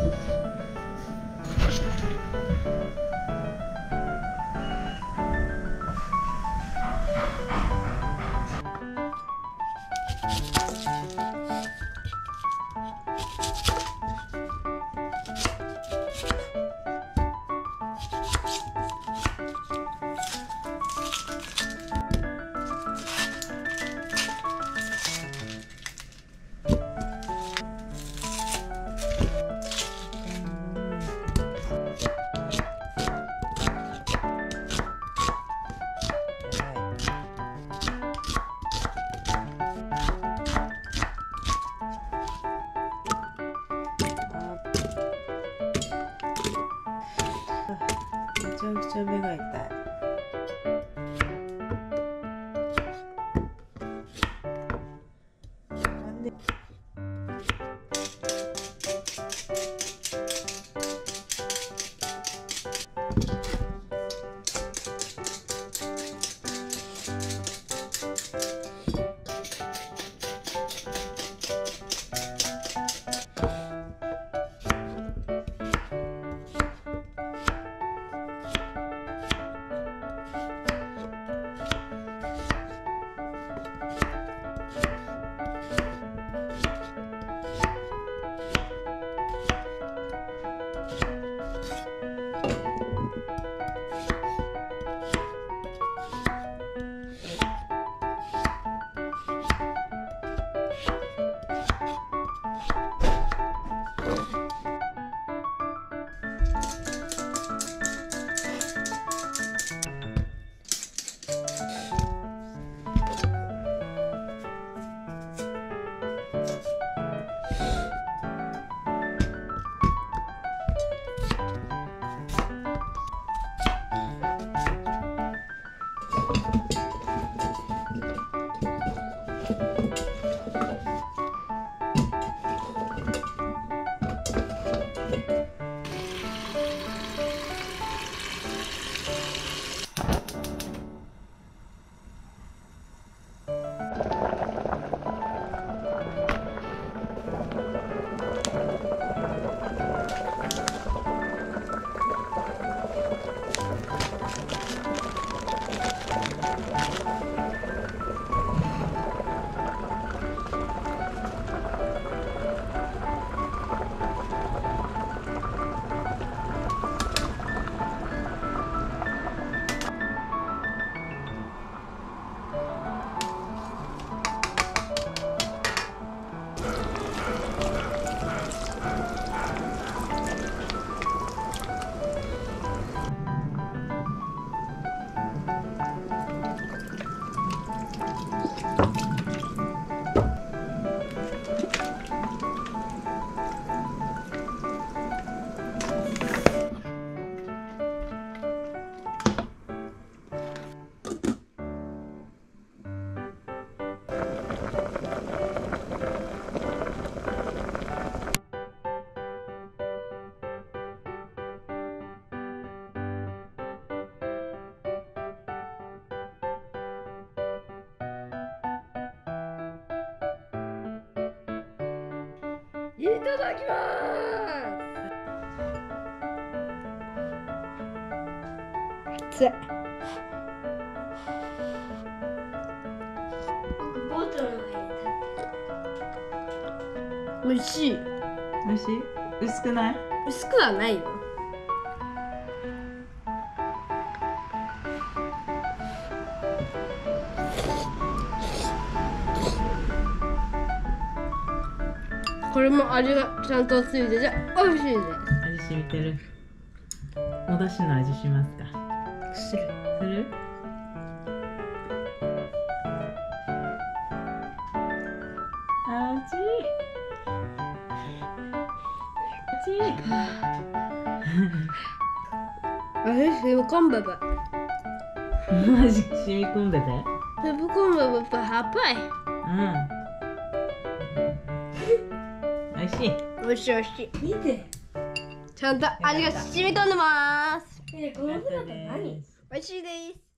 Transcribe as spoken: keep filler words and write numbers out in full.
めちゃくちゃ目が痛い。 いただきます。熱い。ボトルが美味しい。 美味しい？薄くない？ 薄くはないよ。これも味がちゃんとついてて美味しいです。 味染みてる。お出汁の味しますか？ する。 する？あっちい。あっちい。 味染み込んでて。 マジ染み込んでて？ 染み込んでてハッパイ。 うん。美味しい。 美味しい美味しい。見て。ちゃんと味が染み込んでます。え、この姿何？美味しいです。